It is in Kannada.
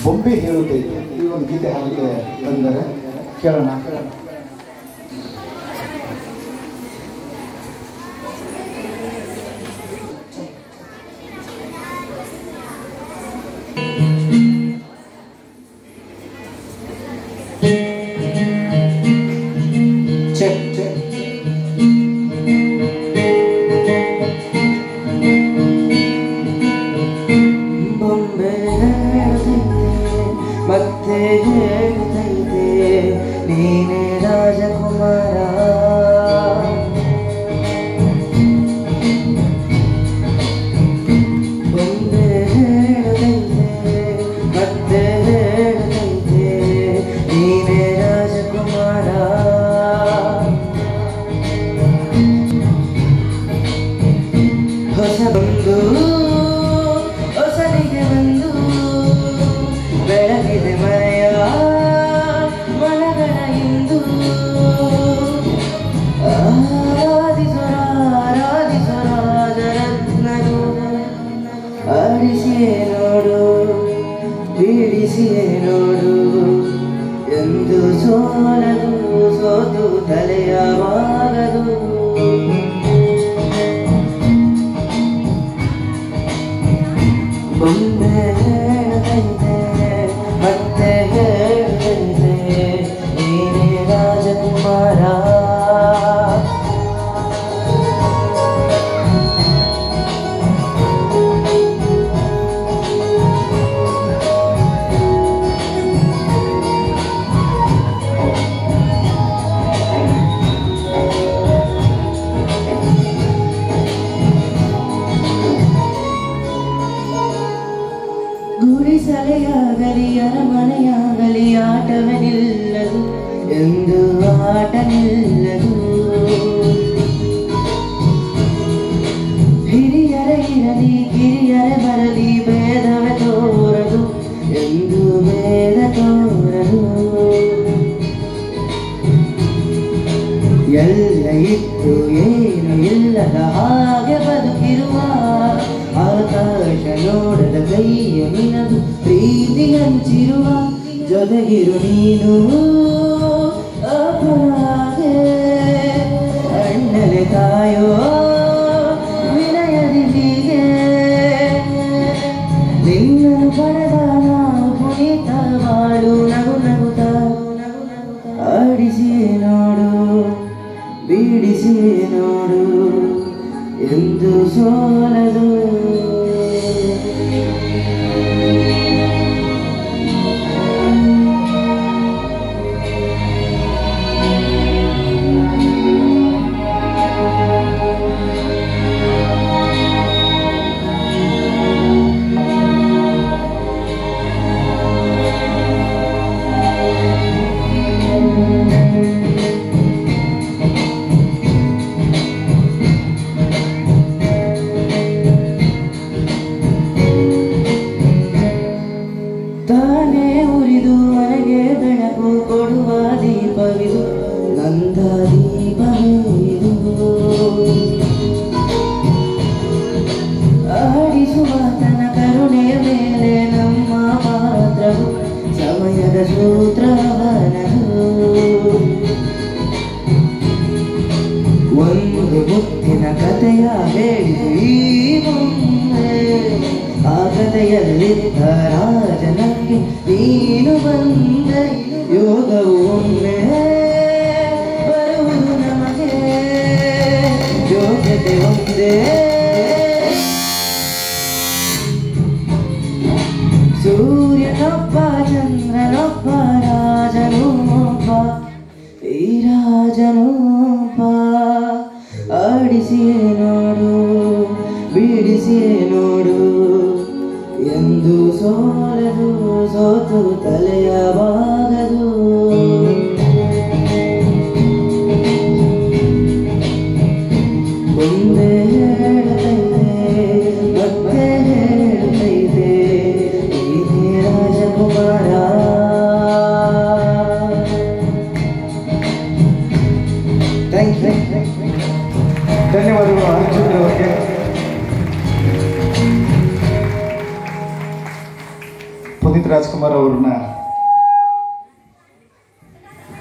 ಬೊಂಬೆ ಹೇಳುತ್ತೈತೆ ಈ ಒಂದು ಗೀತೆ ಹಾಡಿಕೆ ಬಂದರೆ ಕೇಳೋಣ. ಮತ್ತೆ ಹೇಳ್ತೈತೆ ನೀನೇ ರಾಜಕುಮಾರ, ಬೊಂಬೆ ಹೇಳ್ತೈತೆ ಮತ್ತೆ ಹೇಳ್ತೈತೆ ನೀನೇ ರಾಜಕುಮಾರ. ಹೊಸ ಬಂದು ಹೊಸನಿಗೆ ಬಂದು ಬೆಳಗಿದೆ ಮನೆಯ ಮನಗಳ ಇಂದು. ರಾಜರತ್ನರು ಆಡಿಸಿಯೇ ನೋಡು ಬೀಳಿಸಿಯೇ ನೋಡು ಎಂದು ಸೋಲದು ಸೋತು ತಲೆಯವಾಗದು. ಬೊಂಬೆ ಹೇಳ್ತೈತೆ ಮತ್ತೆ ಹೇಳ್ತೈತೆ ನೀನೇ ರಾಜಕುಮಾರ. ಗುಡಿಸಲೆಯಾಗಲಿ ಅರಮನೆಯಾಗಲಿ ಆಟವೇ ನಿಲ್ಲದು ಎಂದು ಆಟ ನಿಲ್ಲದು. ಹಿರಿಯರ ಇರಲಿ ಕಿರಿಯರ ಬರಲಿ ಭೇದವೇ ತೋರದು ಎಂದು ಭೇದ ತೋರದು. ಎಲ್ಲ ಇತ್ತು ಏನು ಇಲ್ಲದ ಹಾಗೆ ಬದುಕಿರುವ ಆಕಾಶ ನೋಡದ ಕೈಯ ನಿನದು ಪ್ರೀತಿ ಹಂಚಿರುವ ಜೊತೆಗಿರು ನೀನು ಅಪರಾಗೆ ಅಣ್ಣಲೆ ತಾಯೋ ವಿನಯದಿ ಹೀಗೆ ನಿನ್ನನ್ನು ಪಡೆದ ನಾವು ಪುನೀತ ಬಾಳು ನಗು ನಗುತ್ತ ಆಡಿಸಿಯೇ ನೋಡು ಬೀಡಿಸಿಯೇ ನೋಡು ಎಂದು ಸೋಲದು. ತಾನೇ ಉರಿದು ಮನೆಗೆ ಬೆಳಕು ಕೊಡುವ ದೀಪವಿದು ನಂದ ದೀಪವಿದು. ಆಡಿಸುವ ತನ್ನ ಕರುಣೆಯ ಮೇಲೆ ನಮ್ಮ ಪಾತ್ರವು ಸಮಯದ ಸೂತ್ರವನದು. ಒಂದು ಮುತ್ತಿನ ಕಥೆಯ ಹೇಳಿದು ಈ ಮುಂದೆ ಆ ಕಥೆಯಲ್ಲಿದ್ದ ರಾಜನಿಗೆ ನೀನು ಬಂದೆ. ಯೋಗವು ಒಮ್ಮೆ ಬರುವುದು ನಮಗೆ ಯೋಗ್ಯತೆ ಒಂದೇ. ಸೂರ್ಯನೊಬ್ಬ ಚಂದ್ರನೊಬ್ಬ ರಾಜನೊಬ್ಬ ಈ ರಾಜನೊಬ್ಬ. ಆಡಿಸಿಯೇ ನೋಡು ಬೀಡಿಸಿಯೇ ನೋಡು ಎಂದು ಸೋಲದು ಸೋತು ತಲೆಯವಾಗದು. ಬೊಂಬೆ ಹೇಳ್ತೈತೆ ಮತ್ತೆ ಹೇಳ್ತೈತೆ ನೀನೇ ರಾಜಕುಮಾರ. ಧನ್ಯವಾದಗಳು ಅರ್ಜುನ್ ಅವರಿಗೆ. ಪುನೀತ್ ರಾಜ್ಕುಮಾರ್ ಅವ್ರನ್ನ